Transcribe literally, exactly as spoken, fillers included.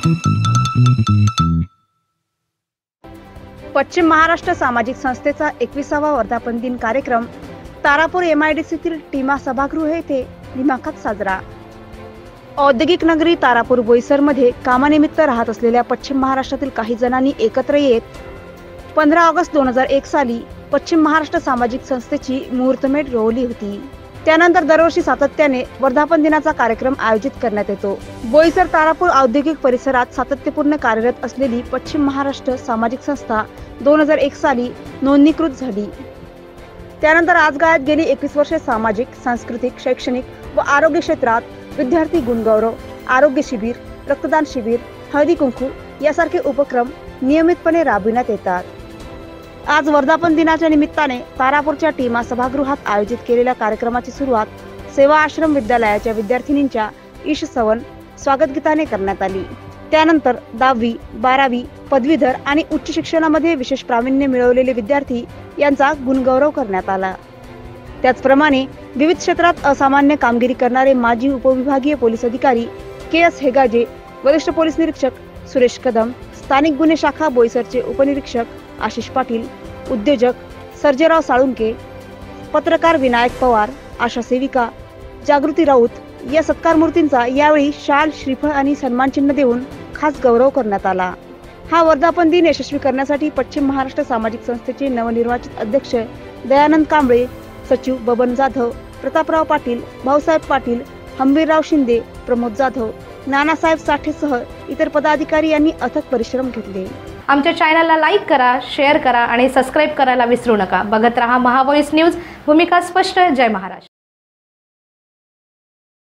पश्चिम महाराष्ट्र सामाजिक संस्थेचा एकविसावा वर्धापन दिन कार्यक्रम तारापूर एमआयडीसीतील टीमा सभागृह येथे दिमाखात साजरा। औद्योगिक नगरी तारापूर बोईसरमध्ये कामानिमित्त राहत असलेल्या पश्चिम महाराष्ट्रातील काही जणांनी एकत्र येत पंधरा ऑगस्ट दोन हजार एक साली पश्चिम महाराष्ट्र सामाजिक संस्थेची मुहूर्तमेढ रोवली होती। त्यानंतर दरवर्षी सातत्याने वर्धापन दिनाचा कार्यक्रम आयोजित करण्यात येतो। बोईसर तारापूर औद्योगिक परिसरात सातत्यपूर्ण कार्यरत असलेली पश्चिम महाराष्ट्र सामाजिक संस्था दोन हजार एक साली नोंदणीकृत झाली। त्यानंतर आजगायत गेली एकवीस वर्षे सामाजिक, सांस्कृतिक, शैक्षणिक व आरोग्य क्षेत्रात विद्यार्थी गुणगौरव, आरोग्य शिबिर, रक्तदान शिबिर, हळदी कुंकू यासारखे उपक्रम नियमितपणे राबविण्यात येतात। आज वर्धापन दिनाच्या निमित्ताने तारापूरच्या टीमा सभागृहात आयोजित केलेल्या कार्यक्रमाची सुरुवात सेवा आश्रम विद्यालयाच्या विद्यार्थिनींच्या ईश सवन स्वागत गीताने करण्यात आली। त्यानंतर दहावी, बारावी, पदवीधर आणि उच्च शिक्षणामध्ये विशेष प्रावीण्य मिळवलेले विद्यार्थी यांचा गुणगौरव करण्यात आला। त्याचप्रमाणे विविध क्षेत्रात असामान्य कामगिरी करणारे माजी उपविभागीय पोलीस अधिकारी के एस हेगाजे, वरिष्ठ पोलीस निरीक्षक सुरेश कदम, स्थानिक गुन्हे शाखा बोईसरचे उपनिरीक्षक आशिष पाटील, उद्योजक सर्जेराव साळुंके, पत्रकार विनायक पवार, आशा सेविका जागृती राऊत या सत्कार मूर्तींचा यावेळी शाल, श्रीफळ आणि सन्मानचिन्ह देऊन खास गौरव करण्यात आला। हा वर्धापन दिन यशस्वी करण्यासाठी पश्चिम महाराष्ट्र सामाजिक संस्थेचे नवनिर्वाचित अध्यक्ष दयानंद कांबळे, सचिव बबन जाधव, प्रतापराव पाटील, भाऊसाहेब पाटील, हंबीरराव शिंदे, प्रमोद जाधव, नानासाहेब साठेसह इतर पदाधिकारी यांनी अथक परिश्रम घेतले। आमच्या चॅनलला लाईक करा, शेअर करा आणि सबस्क्राईब करायला विसरू नका। बघत रहा महावॉइस न्यूज, भूमिका स्पष्ट। जय महाराष्ट्र।